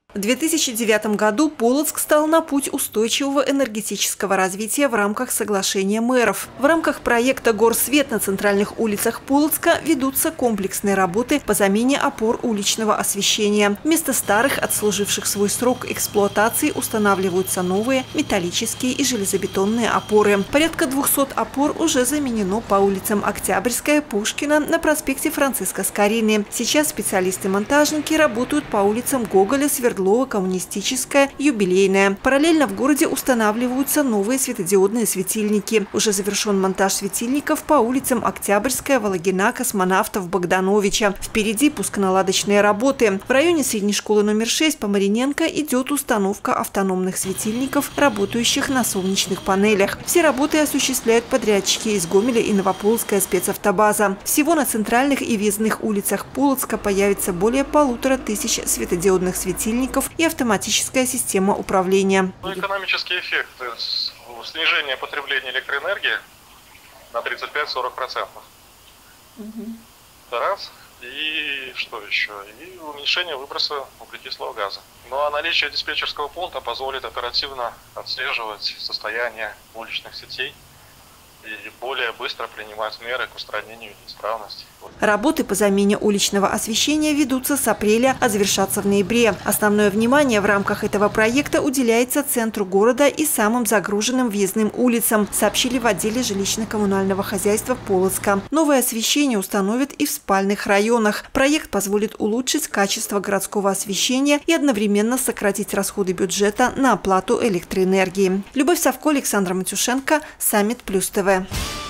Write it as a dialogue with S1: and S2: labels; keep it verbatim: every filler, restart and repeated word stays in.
S1: В две тысячи девятом году Полоцк стал на путь устойчивого энергетического развития в рамках соглашения мэров. В рамках проекта «Горсвет» на центральных улицах Полоцка ведутся комплексные работы по замене опор уличного освещения. Вместо старых, отслуживших свой срок эксплуатации, устанавливаются новые металлические и железобетонные опоры. Порядка двухсот опор уже заменено по улицам Октябрьская, Пушкина, на проспекте Франциска Скорины. Сейчас специалисты-монтажники работают по улицам Гоголя, Свердлова, Коммунистическая, Юбилейная. Параллельно в городе устанавливаются новые светодиодные светильники. Уже завершен монтаж светильников по улицам Октябрьская, Вологина, Космонавтов, Богдановича. Впереди пусконаладочные работы. В районе средней школы номер шесть по Мариненко идет установка автономных светильников, работающих на солнечных панелях. Все работы осуществляют подрядчики из Гомеля и Новополоцкая спецавтобаза. Всего на центральных и въездных улицах Полоцка появится более полутора тысяч светодиодных светильников и автоматическая система управления.
S2: Ну, экономический эффект снижения потребления электроэнергии на тридцать пять — сорок процентов. Угу. Раз. И что еще? И уменьшение выброса углекислого газа. Ну а наличие диспетчерского пункта позволит оперативно отслеживать состояние уличных сетей и более быстро принимать меры к устранению неисправностей.
S1: Работы по замене уличного освещения ведутся с апреля, а завершатся в ноябре. Основное внимание в рамках этого проекта уделяется центру города и самым загруженным въездным улицам, сообщили в отделе жилищно-коммунального хозяйства Полоцка. Новое освещение установят и в спальных районах. Проект позволит улучшить качество городского освещения и одновременно сократить расходы бюджета на оплату электроэнергии. Любовь Савко, Александр Матюшенко, Саммит Плюс ТВ.